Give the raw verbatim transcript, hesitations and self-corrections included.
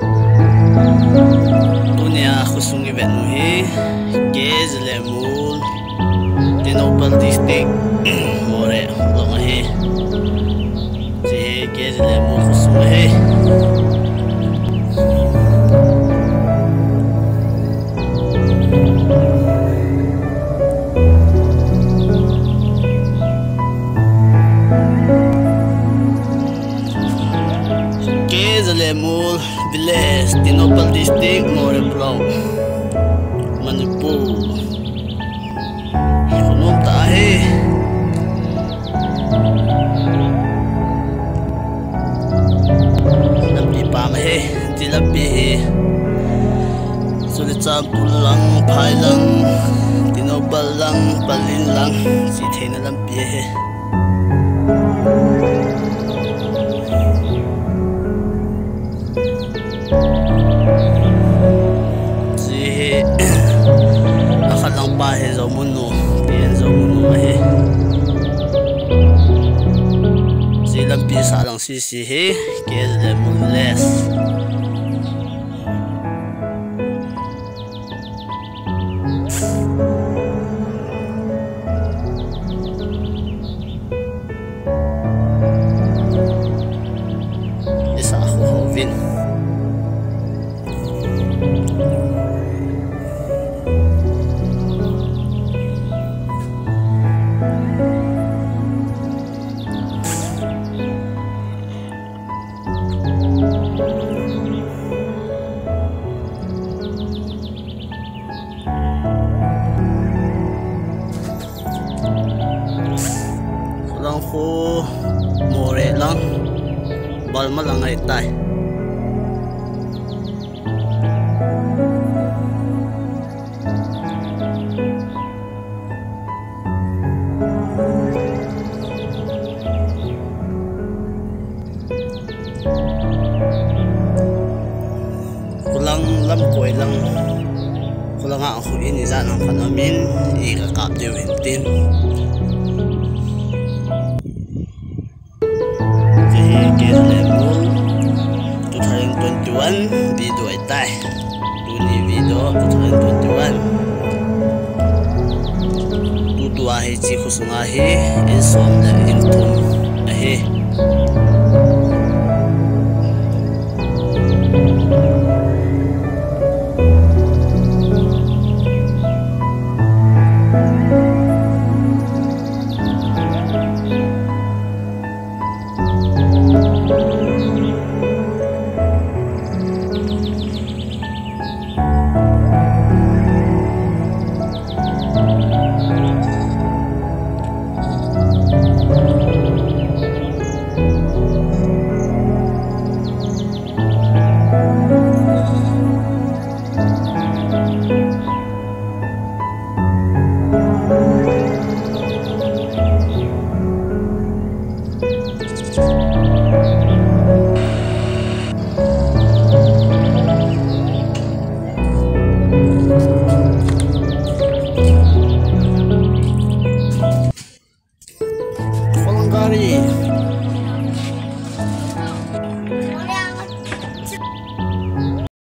Dunia khusung event nuhi Gez lemul Tinopal district more long he Je gez lemul khusung he Lemul Viles Tinopal district more blow Manipur Khunum tahe Lapi pam he Dilapi he Sulit sampul lang Pai lang Tinopal lang Palin lang Sithe na lampi he Nakalang pahe sa muno Tiyan sa muno he Silang pisa lang sisi he Kaya lemon less Isa ako hovin lang ko more lang balma lang ay tay kulang lam koy lang kulang nga ako inizan ang kanamin ikakap diwintin Gez lemul twenty twenty-one video ay tay Tuni video twenty twenty-one Tutuahi chi khusungahi Insom na intum ahi